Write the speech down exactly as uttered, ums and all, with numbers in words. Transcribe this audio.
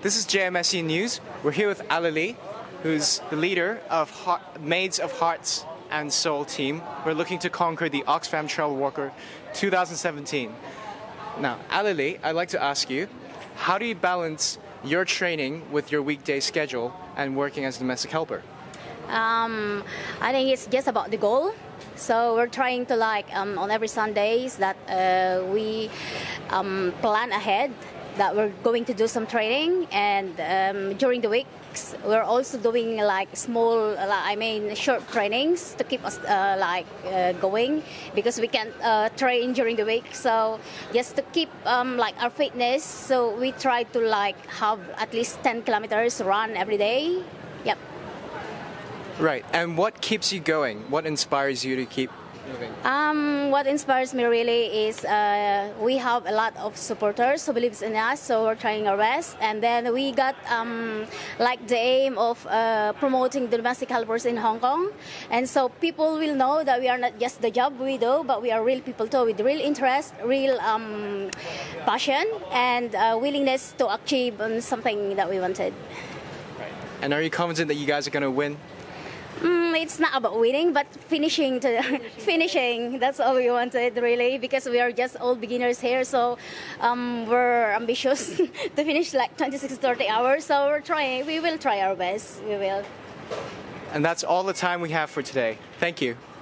This is J M S E News. We're here with Alali, who's the leader of Heart, Maids of Hearts and Soul team. We're looking to conquer the Oxfam Trail Walker twenty seventeen. Now, Alali, I'd like to ask you, how do you balance your training with your weekday schedule and working as a domestic helper? Um, I think it's just about the goal. So we're trying to like um, on every Sundays that uh, we um, plan ahead that we're going to do some training, and um, during the weeks we're also doing like small, I mean short trainings to keep us uh, like uh, going, because we can't uh, train during the week. So just to keep um, like our fitness, so we try to like have at least ten kilometers run every day. Yep. Right, and what keeps you going? What inspires you to keep moving? Um, what inspires me really is uh, we have a lot of supporters who believes in us, so we're trying our best. And then we got um, like the aim of uh, promoting the domestic helpers in Hong Kong. And so people will know that we are not just the job we do, but we are real people too, with real interest, real um, passion, and uh, willingness to achieve um, something that we wanted. Right. And are you confident that you guys are going to win? Mm, it's not about winning, but finishing. To finishing. That's all we wanted, really, because we are just all beginners here. So um, we're ambitious to finish like twenty-six to thirty hours. So we're trying. We will try our best. We will. And that's all the time we have for today. Thank you.